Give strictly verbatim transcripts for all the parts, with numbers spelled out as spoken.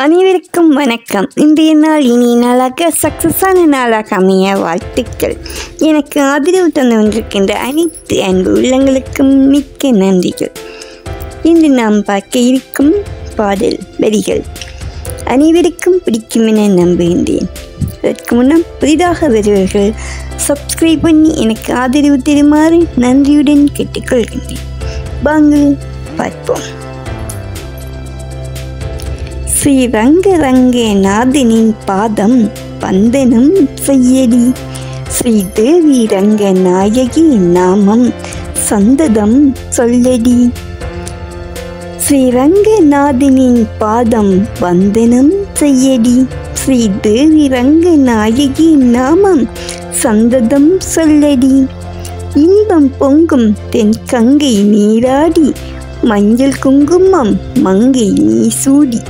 அனைவருக்கும் வணக்கம். இன்றைய நாள் இனிய நாளாக சக்ஸஸான நாளாக அமைய வாழ்த்துக்கள். எனக்கு ஆதரவு தந்து கொண்டிருக்கின்ற அனைத்து அன்பு உள்ளங்களுக்கும் மிக்க நன்றிகள். இன்று நாம் பார்க்க இருக்கும் பாடல் வரிகள் அனைவருக்கும் பிடிக்கும் என நம்புகின்றேன். அதற்கு முன்னம் புதிதாக வருவர்கள் சப்ஸ்கிரைப் பண்ணி எனக்கு ஆதரவு தருமாறு நன்றியுடன் கேட்டுக்கொள்கின்றேன். வாங்கள் பார்ப்போம். ஸ்ரீ ரங்க ரங்க நாதனின் பாதம் வந்தனம் செய்யடி, ஸ்ரீ தேவி ரங்க நாயகி நாமம் சந்ததம் சொல்லடி. ஸ்ரீ ரங்கநாதனின் பாதம் வந்தனம் செய்யடி, ஸ்ரீ தேவி ரங்க நாயகி நாமம் சந்ததம் சொல்லடி. இன்பம் பொங்கும் தென் கங்கை நீராடி, மஞ்சள் குங்குமம் மங்கை நீ சூடி.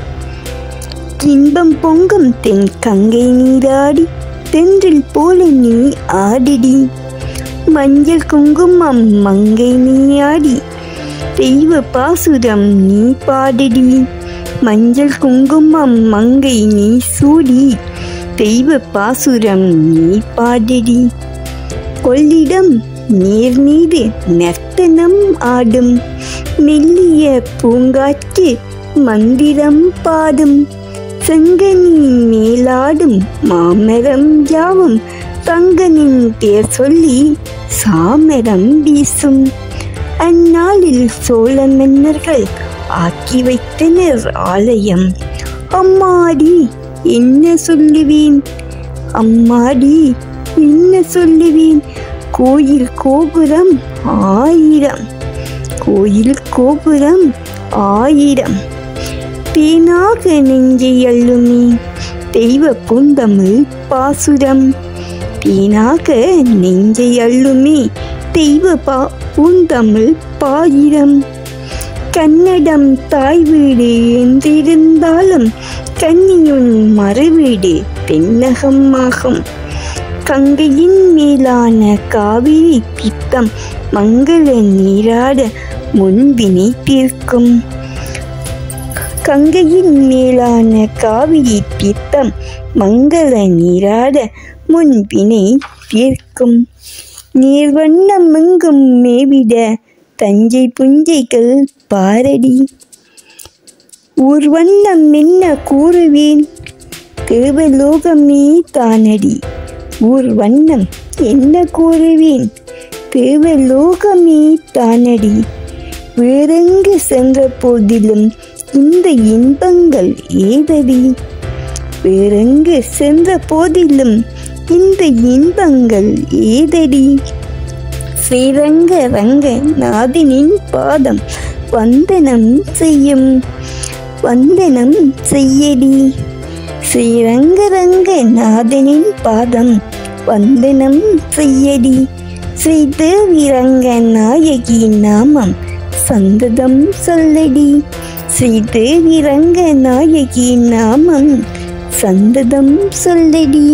இன்பம் பொங்கும் தென் கங்கை நீராடி, தென்றில் போல நீ ஆடிடி. மஞ்சள் குங்குமம் மங்கை நீ ஆடி, தெய்வ பாசுரம் நீ பாடிடி. மஞ்சள் குங்குமம் மங்கை நீ சூடி, தெய்வ பாசுரம் நீ பாடிடி. கொள்ளிடம் நீர் மீது நர்த்தனம் ஆடும், மெல்லிய பூங்காற்று மந்திரம் பாடும். செங்கனின் மேலாடும் மாமரம் யாவும், தங்கனின் பேர் சொல்லி சாமரம் வீசும். அந்நாளில் சோழ மன்னர்கள் ஆக்கி வைத்தனர் ஆலயம். அம்மாடி என்ன சொல்லுவேன், அம்மாடி என்ன சொல்லுவேன். கோயில் கோபுரம் ஆயிரம், கோயில் கோபுரம் ஆயிரம். தேனாக நெஞ்சை அள்ளுமே தெய்வ பூந்தமிழ் பாசுரம். தேனாக நெஞ்சை அள்ளுமே தெய்வ பா பூந்தமிழ் பாயிரம். கன்னடம் தாய் வீடு என்றிருந்தாலும், கன்னியுன் மறுவீடு தென்னகம் ஆகும். கங்கையின் மேலான காவிரி பித்தம் மங்கள நீராட முன்பினை தீர்க்கும். கங்கையின் மேலான காவிரி பித்தம் மங்கள நீராட முன்பினை தீர்க்கும். நீர்வண்ணம் எங்கும் மேவிட தஞ்சை புஞ்சைகள் பாரடி. ஊர்வண்ணம் என்ன கூறுவேன், தேவலோகமே தானடி. ஊர்வண்ணம் என்ன கூறுவேன், தேவலோகமே தானடி. வேறெங்கு சென்ற போதிலும் இந்த இன்பங்கள் ஏதடி. வேறெங்கு சென்ற போதிலும் இந்த இன்பங்கள் ஏதடி. ஸ்ரீரங்க ரங்க நாதனின் பாதம் வந்தனம் செய்யும், வந்தனம் செய்யடி. ஸ்ரீரங்க ரங்க நாதனின் பாதம் வந்தனம் செய்யடி, ஸ்ரீ தேவி ரங்க நாயகி நாமம் சந்ததம் சொல்லடி. ஸ்ரீ தேவி ரங்க நாயகி நாமம் சந்ததம் சொல்லடி.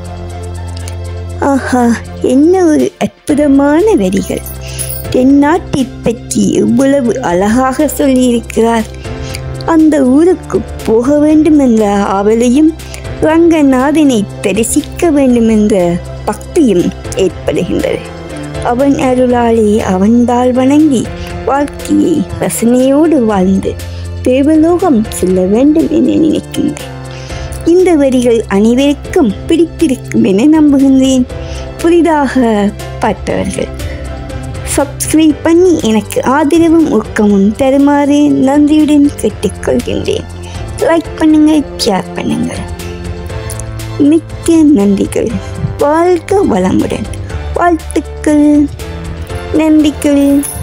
ஆஹா, என்ன ஒரு அற்புதமான வரிகள்! தென்னாட்டை பற்றி எவ்வளவு அழகாக சொல்லியிருக்கிறார். அந்த ஊருக்கு போக வேண்டும் என்ற ஆவலையும், ரங்கநாதனை தரிசிக்க வேண்டும் என்ற பக்தியும் ஏற்படுகின்றது. அவன் அருளாலே அவன்தாள் வணங்கி வாழ்க்கையை ரசனையோடு வாழ்ந்து தேவலோகம் செல்ல வேண்டும் என நினைக்கின்றேன். இந்த வரிகள் அனைவருக்கும் பிடித்திருக்கும் என நம்புகின்றேன். புதிதாக பார்த்தவர்கள் சப்ஸ்கிரைப் பண்ணி எனக்கு ஆதரவும் ஊக்கமும் தருமாறு நன்றியுடன் கேட்டுக்கொள்கின்றேன். லைக் பண்ணுங்க, ஷேர் பண்ணுங்க. மிக்க நன்றிகள். வாழ்க வளமுடன். வாழ்த்துக்கள், நன்றிகள்.